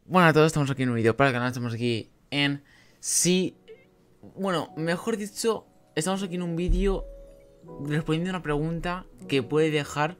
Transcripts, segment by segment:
Bueno, a todos, estamos aquí en un vídeo para el canal, estamos aquí en bueno, mejor dicho, estamos aquí en un vídeo respondiendo a una pregunta que puede dejar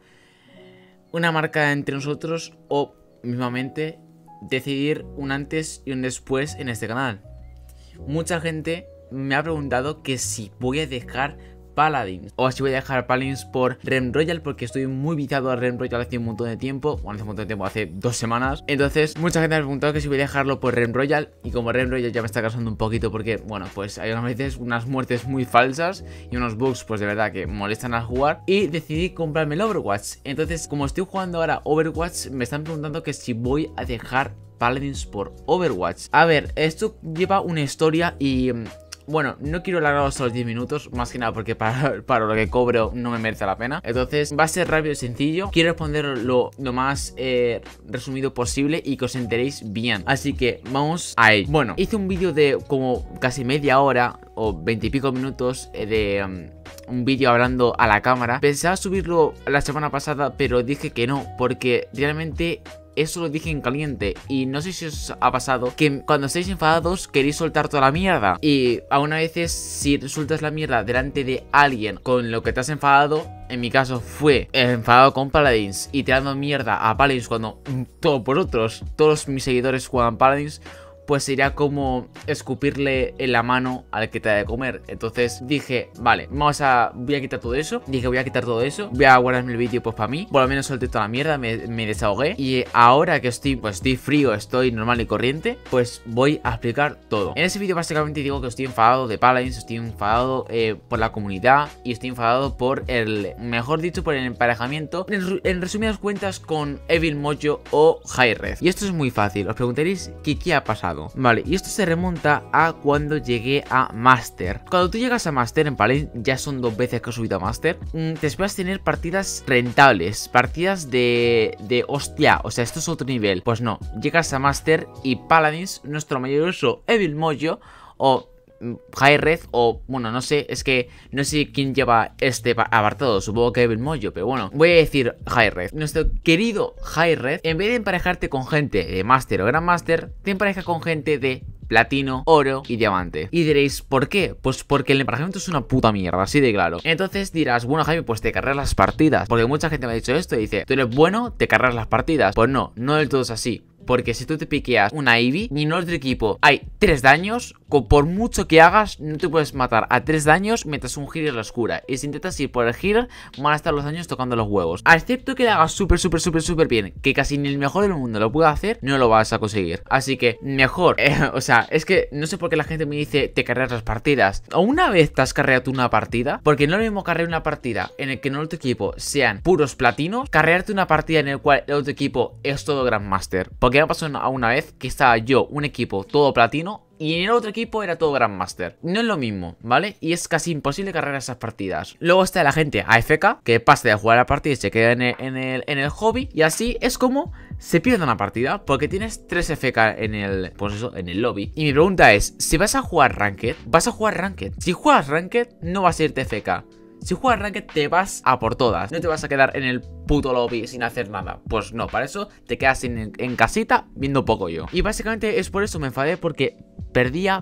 una marca entre nosotros o mismamente decidir un antes y un después en este canal. Mucha gente me ha preguntado que si voy a dejar Paladins o si voy a dejar Paladins por Realm Royale, porque estoy muy viciado a Realm Royale hace un montón de tiempo. Bueno, hace un montón de tiempo, hace 2 semanas. Entonces mucha gente me ha preguntado que si voy a dejarlo por Realm Royale, y como Realm Royale ya me está cansando un poquito porque, bueno, pues hay unas veces unas muertes muy falsas y unos bugs pues de verdad que molestan al jugar, y decidí comprarme el Overwatch. Entonces, como estoy jugando ahora Overwatch, me están preguntando que si voy a dejar Paladins por Overwatch. A ver, esto lleva una historia y... bueno, no quiero alargarlo hasta los 10 minutos, más que nada porque para lo que cobro no me merece la pena. Entonces va a ser rápido y sencillo. Quiero responder lo más resumido posible y que os enteréis bien. Así que vamos a ello. Bueno, hice un vídeo de como casi media hora o 20 y pico minutos de... un vídeo hablando a la cámara. Pensaba subirlo la semana pasada, pero dije que no, porque realmente... eso lo dije en caliente, y no sé si os ha pasado que cuando estáis enfadados queréis soltar toda la mierda, y aún a veces si sueltas la mierda delante de alguien con lo que te has enfadado, en mi caso fue enfadado con Paladins y tirando mierda a Paladins cuando todos vosotros, todos mis seguidores juegan Paladins, pues sería como escupirle en la mano al que te da de comer. Entonces dije, vale, voy a quitar todo eso. Dije, voy a quitar todo eso, voy a guardarme el vídeo pues para mí. Por lo menos solté toda la mierda, me desahogué. Y ahora que estoy frío, estoy normal y corriente, pues voy a explicar todo. En ese vídeo básicamente digo que estoy enfadado de Paladins, estoy enfadado por la comunidad, y estoy enfadado por mejor dicho, por el emparejamiento, en resumidas cuentas, con Evil Mojo o Hi-Rez. Y esto es muy fácil, os preguntaréis qué ha pasado. Vale, y esto se remonta a cuando llegué a Master. Cuando tú llegas a Master en Paladins, ya son 2 veces que he subido a Master, te esperas tener partidas rentables, partidas de hostia, o sea, esto es otro nivel. Pues no, llegas a Master y Paladins, nuestro mayorioso Evil Mojo o Hi-Rez, o bueno, no sé, es que no sé quién lleva este apartado, supongo que Evil Mojo, pero bueno, voy a decir Hi-Rez. Nuestro querido Hi-Rez, en vez de emparejarte con gente de Master o Grandmaster, te empareja con gente de platino, oro y diamante. Y diréis, ¿por qué? Pues porque el emparejamiento es una puta mierda, así de claro. Entonces dirás, bueno, Jaime, pues te cargas las partidas, porque mucha gente me ha dicho esto y dice, tú eres bueno, te cargas las partidas. Pues no, no del todo es así. Porque si tú te piqueas una Ivy y en otro equipo hay 3 daños, por mucho que hagas, no te puedes matar a 3 daños mientras un healer la oscura. Y si intentas ir por el healer, van a estar los daños tocando los huevos. Excepto que le hagas súper bien, que casi ni el mejor del mundo lo pueda hacer, no lo vas a conseguir. Así que mejor, o sea, es que no sé por qué la gente me dice te carreas las partidas. ¿O una vez te has carreado tú una partida? Porque no es lo mismo carrear una partida en el que en el otro equipo sean puros platinos, carrearte una partida en el cual el otro equipo es todo Grandmaster. Porque me pasó una vez que estaba yo, un equipo todo platino, y en el otro equipo era todo Grandmaster. No es lo mismo, ¿vale? Y es casi imposible cargar esas partidas. Luego está la gente AFK, que pasa de jugar la partida y se queda en el hobby. Y así es como se pierde una partida, porque tienes 3 FK pues eso, en el lobby. Y mi pregunta es, si vas a jugar Ranked, vas a jugar Ranked. Si juegas Ranked, no vas a irte FK. Si juegas Ranked te vas a por todas. No te vas a quedar en el puto lobby sin hacer nada. Pues no, para eso te quedas en casita viendo poco yo. Y básicamente es por eso me enfadé, porque perdía.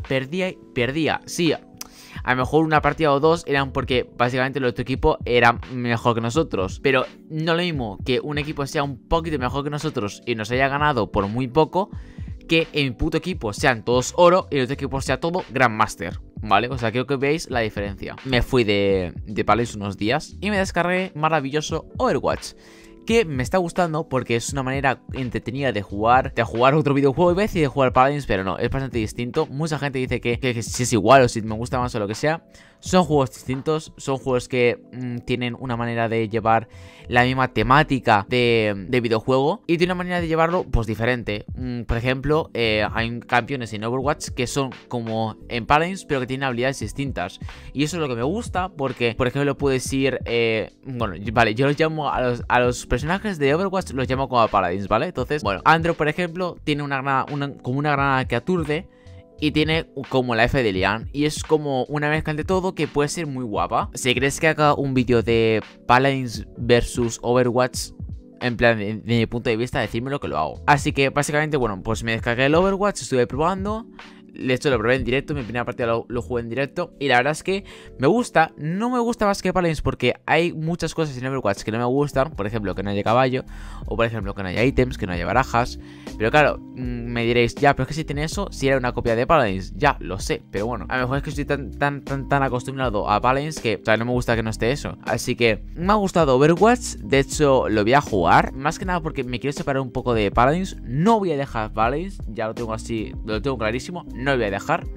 Sí, a lo mejor una partida o 2 eran porque básicamente el otro equipo era mejor que nosotros. Pero no lo mismo que un equipo sea un poquito mejor que nosotros y nos haya ganado por muy poco, que en mi puto equipo sean todos oro y el otro equipo sea todo Grandmaster, ¿vale? O sea, creo que veis la diferencia. Me fui de Paladins unos días y me descargué maravilloso Overwatch, que me está gustando porque es una manera entretenida de jugar otro videojuego y de jugar Paladins, pero no, es bastante distinto. Mucha gente dice que si es igual o si me gusta más o lo que sea. Son juegos distintos, son juegos que tienen una manera de llevar la misma temática de videojuego, y tiene una manera de llevarlo pues diferente. Por ejemplo, hay campeones en Overwatch que son como en Paladins, pero que tienen habilidades distintas. Y eso es lo que me gusta, porque por ejemplo puedes ir... bueno, vale, yo los llamo a los personajes de Overwatch, los llamo como a Paladins, ¿vale? Entonces, bueno, Andrew, por ejemplo, tiene como una granada que aturde, y tiene como la F de Lian, y es como una mezcla de todo que puede ser muy guapa. Si quieres que haga un vídeo de Paladins versus Overwatch, en plan, de mi punto de vista, decírmelo que lo hago. Así que básicamente, bueno, pues me descargué el Overwatch, estuve probando. De hecho lo probé en directo, mi primera partida lo jugué en directo. Y la verdad es que me gusta. No me gusta más que Paladins porque hay muchas cosas en Overwatch que no me gustan. Por ejemplo, que no haya caballo. O por ejemplo, que no haya ítems, que no haya barajas. Pero claro, me diréis, ya, pero es que si tiene eso, si era una copia de Paladins. Ya, lo sé, pero bueno, a lo mejor es que estoy tan acostumbrado a Paladins que, o sea, no me gusta que no esté eso. Así que me ha gustado Overwatch. De hecho, lo voy a jugar. Más que nada porque me quiero separar un poco de Paladins. No voy a dejar Paladins, ya lo tengo así, lo tengo clarísimo. No lo voy a dejar,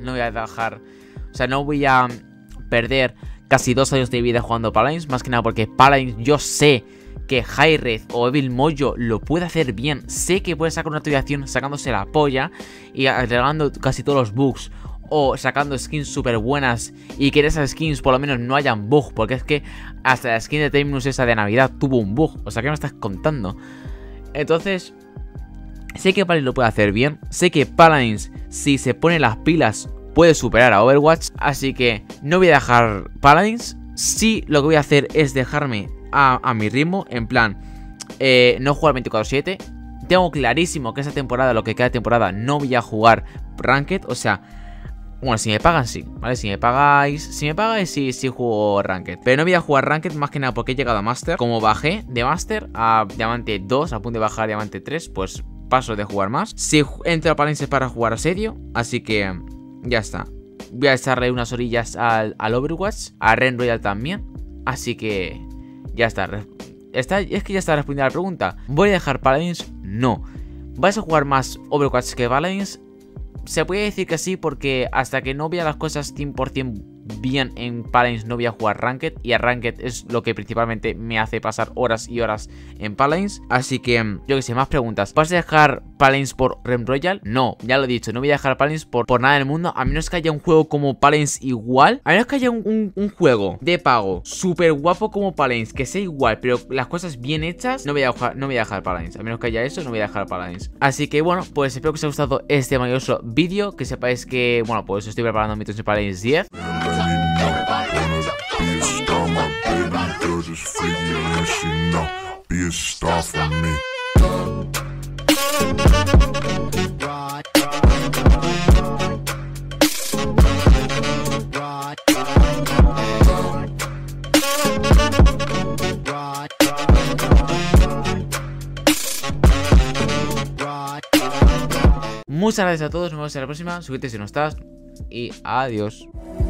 o sea, no voy a perder casi 2 años de vida jugando Paladins. Más que nada porque Paladins yo sé que Hi-Rez o Evil Mojo lo puede hacer bien. Sé que puede sacar una actualización sacándose la polla y agregando casi todos los bugs, o sacando skins súper buenas y que en esas skins por lo menos no hayan bug. Porque es que hasta la skin de Terminus esa de Navidad tuvo un bug. O sea, ¿qué me estás contando? Entonces, sé que Paladins lo puede hacer bien. Sé que Paladins, si se pone las pilas, puede superar a Overwatch. Así que no voy a dejar Paladins. Sí, lo que voy a hacer es dejarme a mi ritmo. En plan, no jugar 24/7. Tengo clarísimo que esta temporada, lo que queda de temporada, no voy a jugar Ranked. O sea, bueno, si me pagan sí, ¿vale? Si me pagáis sí juego Ranked. Pero no voy a jugar Ranked más que nada porque he llegado a Master. Como bajé de Master a Diamante 2, a punto de bajar a Diamante 3, pues paso de jugar más. Si entro a Paladins para jugar Asedio, así que ya está. Voy a echarle unas orillas al Overwatch, a Ren Royal también. Así que ya está. Es que ya está respondiendo a la pregunta. ¿Voy a dejar Paladins? No. ¿Vais a jugar más Overwatch que Paladins? Se puede decir que sí, porque hasta que no vea las cosas 100% bien en Paladins no voy a jugar Ranked. Y a Ranked es lo que principalmente me hace pasar horas y horas en Paladins. Así que, yo que sé, más preguntas. ¿Vas a dejar Paladins por Realm Royale? No, ya lo he dicho, no voy a dejar Paladins por nada del mundo. A menos que haya un juego como Paladins igual. A menos que haya un juego de pago súper guapo como Paladins, que sea igual, pero las cosas bien hechas, no voy a dejar Paladins. A menos que haya eso, no voy a dejar Paladins. Así que bueno, pues espero que os haya gustado este maravilloso vídeo. Que sepáis que, bueno, pues estoy preparando mi de Paladins 10. Muchas gracias a todos, nos vemos en la próxima. Suscríbete si no estás y adiós.